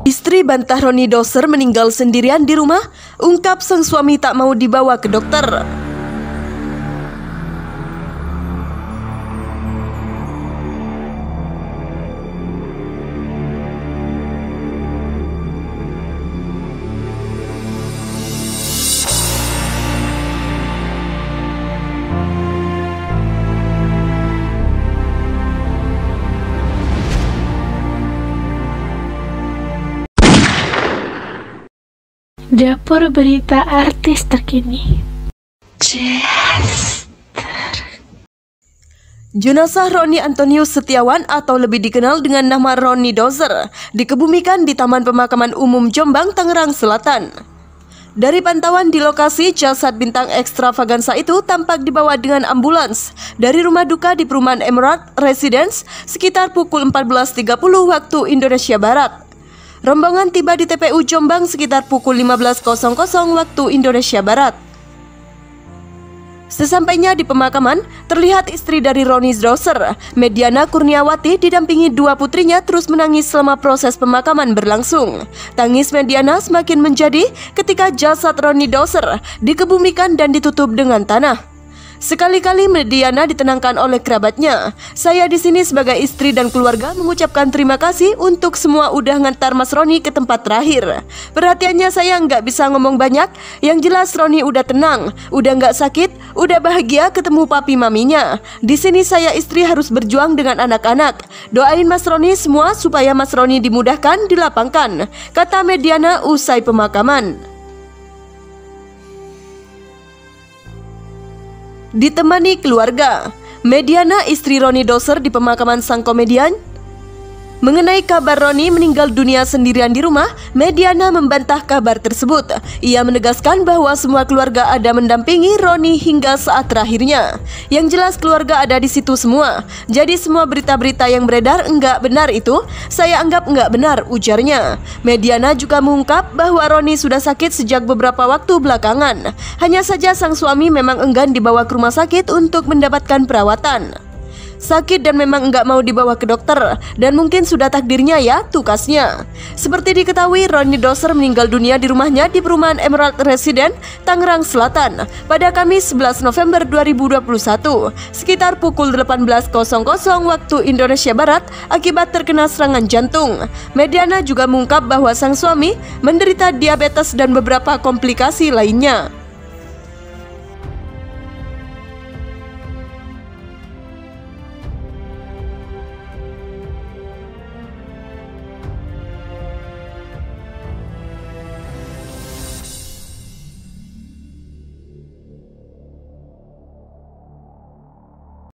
Istri bantah Ronnie Dozer meninggal sendirian di rumah, ungkap sang suami tak mau dibawa ke dokter. Dapur berita artis terkini. Jenazah Ronnie Antonius Setiawan atau lebih dikenal dengan nama Ronnie Dozer dikebumikan di Taman Pemakaman Umum Jombang, Tangerang Selatan. Dari pantauan di lokasi, jasad bintang ekstravaganza itu tampak dibawa dengan ambulans dari rumah duka di perumahan Emerald Residence sekitar pukul 14.30 waktu Indonesia Barat. Rombongan tiba di TPU Jombang sekitar pukul 15.00 waktu Indonesia Barat. Sesampainya di pemakaman, terlihat istri dari Ronnie Dozer, Mediana Kurniawati, didampingi dua putrinya terus menangis selama proses pemakaman berlangsung. Tangis Mediana semakin menjadi ketika jasad Ronnie Dozer dikebumikan dan ditutup dengan tanah. Sekali-kali Mediana ditenangkan oleh kerabatnya. Saya di sini sebagai istri dan keluarga mengucapkan terima kasih untuk semua udah ngantar Mas Ronnie ke tempat terakhir. Perhatiannya saya nggak bisa ngomong banyak. Yang jelas Ronnie udah tenang, udah nggak sakit, udah bahagia ketemu papi maminya. Di sini saya istri harus berjuang dengan anak-anak. Doain Mas Ronnie semua supaya Mas Ronnie dimudahkan, dilapangkan, kata Mediana usai pemakaman. Ditemani keluarga, Mediana istri Ronnie Dozer di pemakaman sang komedian. Mengenai kabar Ronnie meninggal dunia sendirian di rumah, Mediana membantah kabar tersebut. Ia menegaskan bahwa semua keluarga ada mendampingi Ronnie hingga saat terakhirnya. Yang jelas keluarga ada di situ semua. Jadi semua berita-berita yang beredar enggak benar itu, saya anggap enggak benar, ujarnya. Mediana juga mengungkap bahwa Ronnie sudah sakit sejak beberapa waktu belakangan. Hanya saja sang suami memang enggan dibawa ke rumah sakit untuk mendapatkan perawatan. Sakit dan memang enggak mau dibawa ke dokter, dan mungkin sudah takdirnya ya, tukasnya. Seperti diketahui, Ronnie Dozer meninggal dunia di rumahnya di perumahan Emerald Residence, Tangerang Selatan pada Kamis 11 November 2021 sekitar pukul 18.00 waktu Indonesia Barat akibat terkena serangan jantung. Mediana juga mengungkap bahwa sang suami menderita diabetes dan beberapa komplikasi lainnya.